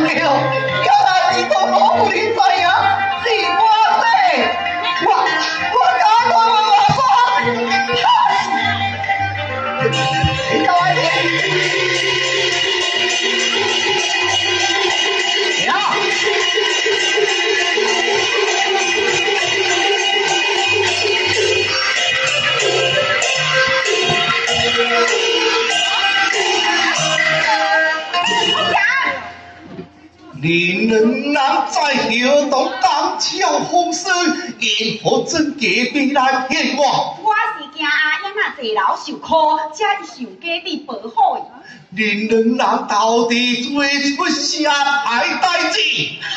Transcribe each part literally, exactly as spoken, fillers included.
令人难在行动当桥风水，因何真假必来骗我？ 我是惊阿英啊坐牢受苦，才受家己保护伊。 令人难到底做出啥歹代志？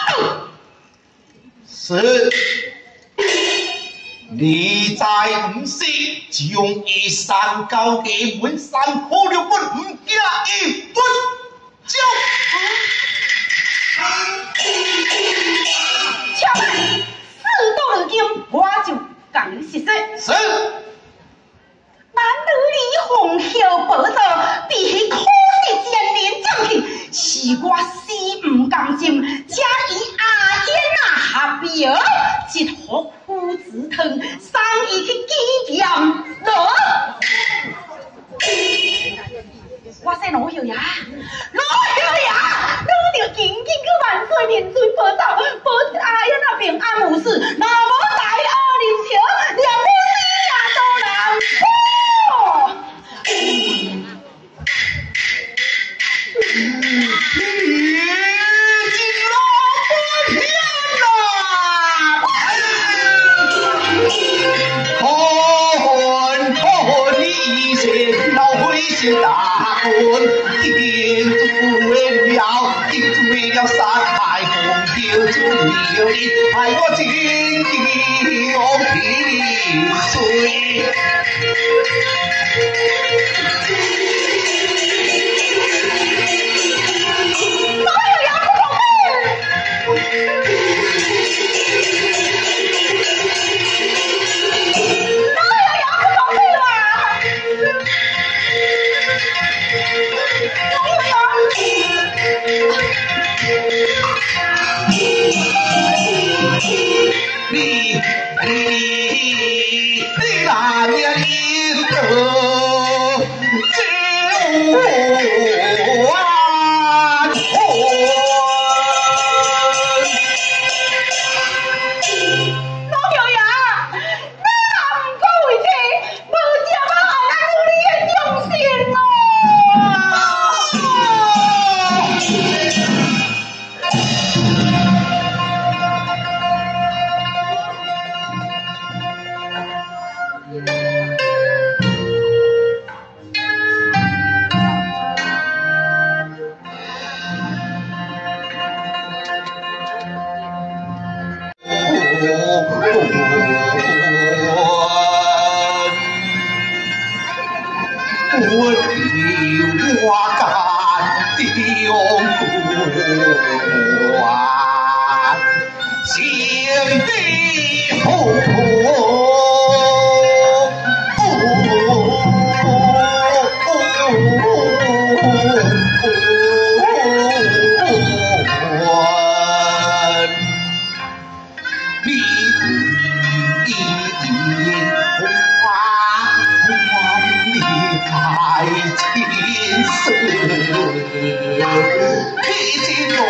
是，你再唔是将伊山交给文山可了不唔惊伊不交？ 巧，事到如今，我就讲你实说。 是。 男女你奉孝保守，比起苦世艰难将去，是我死唔甘心，才以阿燕啊合约，一壶苦子汤，送伊去纪念了。我说老爷呀，老爷呀，你着紧紧去万岁连水保守，保阿燕那平安无事，若无大恶临朝，连母子也都难过。 大官天主为了，天主为了杀害红标主了你，害我真叫天罪。 哪有呀，不同意？ 你你你那年你得救安魂。 老舅爷，咱若唔讲为这，无接啊俺女你的忠心咯。 我的我干的勇官，心地厚厚。情丝，披荆斩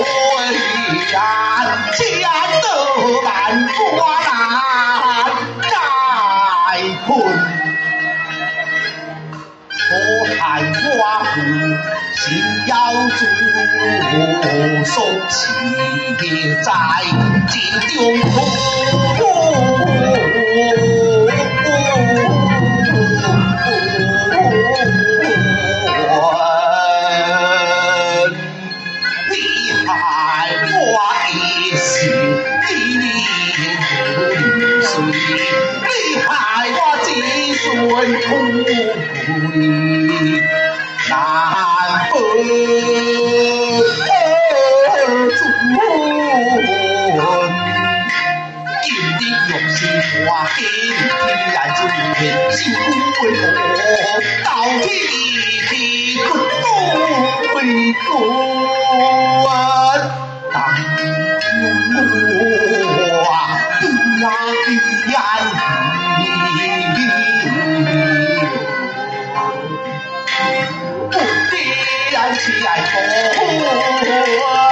棘，家得万花难再困。可叹寡妇心要主，送妻在京中苦。你害我子孙苦归难分尊，今日用心话给你来做人心苦为何？到底你不懂为何？ 红。